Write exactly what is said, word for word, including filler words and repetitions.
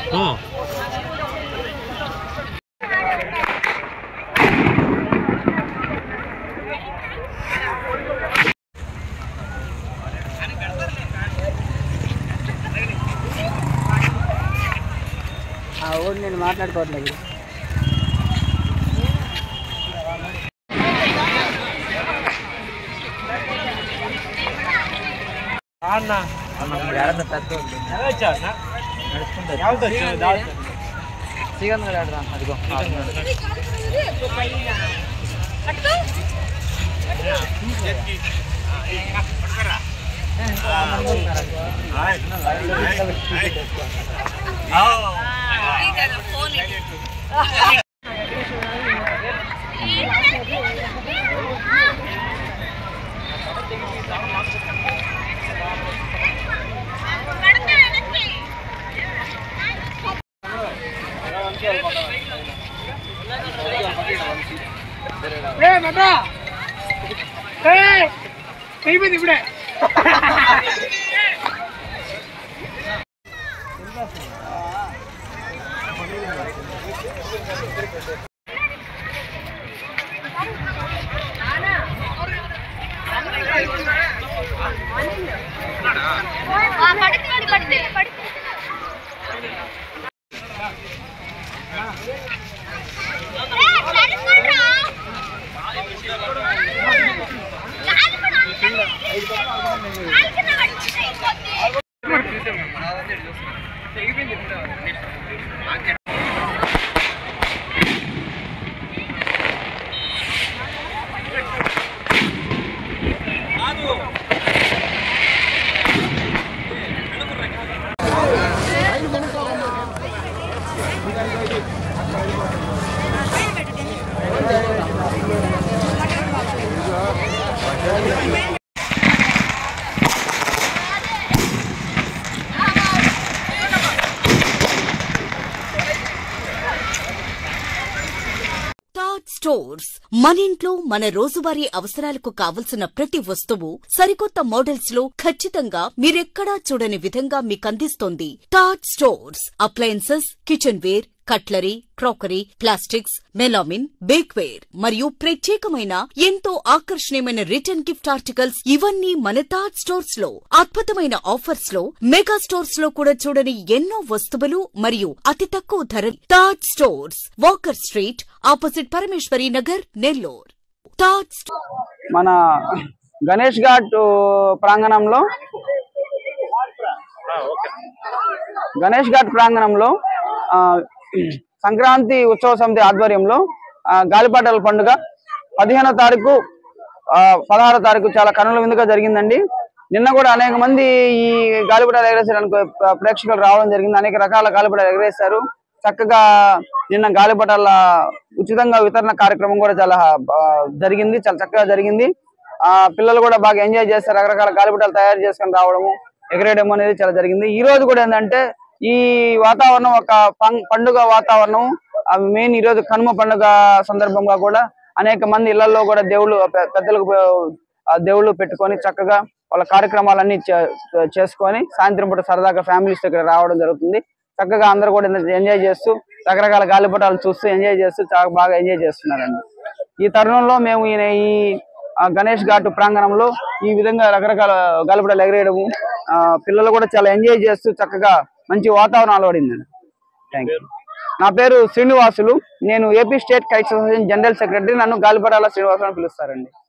ఓడి నేను మాట్లాడుకోవట్లేదు. చికెన్ ఆడరా అదిగో ఇప్పుడే స్టోర్స్ మన ఇంట్లో మన రోజువారీ అవసరాలకు కావలసిన ప్రతి వస్తువు సరికొత్త మోడల్స్ లో ఖచ్చితంగా మీరెక్కడా చూడని విధంగా మీకందిస్తోంది Tat stores. Appliances, kitchenware, cutlery, crockery, plastics, melamine, bakeware మరియు ప్రత్యేకమైన ఎంతో ఆకర్షణీయమైన రిటర్న్ గిఫ్ట్ ఆర్టికల్స్ ఇవన్నీ మన టాట్ స్టోర్స్ లో అద్భుతమైన ఆఫర్స్ లో మెగా స్టోర్స్ లో కూడా చూడని ఎన్నో వస్తువులు మరియు అతి తక్కువ ధర. Tat stores, Walker Street, opposite Parameshwari Nagar, Nellore. Tat మన గణేష్ ఘాట్ ప్రాంగణంలో గణేష్ ఘాట్ ప్రాంగణంలో సంక్రాంతి ఉత్సవ సమితి ఆధ్వర్యంలో గాలిపటాల పండుగ పదిహేనో తారీఖు పదహారో తారీఖు చాలా కనుల విందుగా జరిగిందండి. నిన్న కూడా అనేక మంది ఈ గాలిపటాలు ఎగరేసడానికి ప్రేక్షకులు రావడం జరిగింది. అనేక రకాల గాలిపటాలు ఎగరేశారు. చక్కగా నిన్న గాలిపటాల ఉచితంగా వితరణ కార్యక్రమం కూడా చాలా జరిగింది. చాలా చక్కగా జరిగింది. ఆ పిల్లలు కూడా బాగా ఎంజాయ్ చేస్తారు. రకరకాల గాలిపటాలు తయారు చేసుకొని రావడము, ఎగరేయడం అనేది చాలా జరిగింది. ఈ రోజు కూడా ఏంటంటే ఈ వాతావరణం ఒక పండుగ వాతావరణం. మెయిన్ ఈ రోజు కనుమ పండుగ సందర్భంగా కూడా అనేక మంది ఇళ్లలో కూడా దేవుళ్ళు పెద్దలకు దేవుళ్ళు పెట్టుకొని చక్కగా వాళ్ళ కార్యక్రమాలన్నీ చేసుకొని సాయంత్రం పూట సరదాగా ఫ్యామిలీస్ ఇక్కడ రావడం జరుగుతుంది. చక్కగా అందరూ కూడా ఎంజాయ్ చేస్తూ రకరకాల గాలిపటాలు చూస్తూ ఎంజాయ్ చేస్తూ చాలా బాగా ఎంజాయ్ చేస్తున్నారండి. ఈ తరుణంలో మేము ఈ గణేష్ ఘాట్ ప్రాంగణంలో ఈ విధంగా రకరకాల గాలిపటాలు ఎగరేయడము, పిల్లలు కూడా చాలా ఎంజాయ్ చేస్తూ చక్కగా మంచి వాతావరణం అలవడిందండి. Thank you. నా పేరు శ్రీనివాసులు. నేను AP state kites association general secretary. నన్ను గాలిపటాల శ్రీనివాసులు అని పిలుస్తారండి.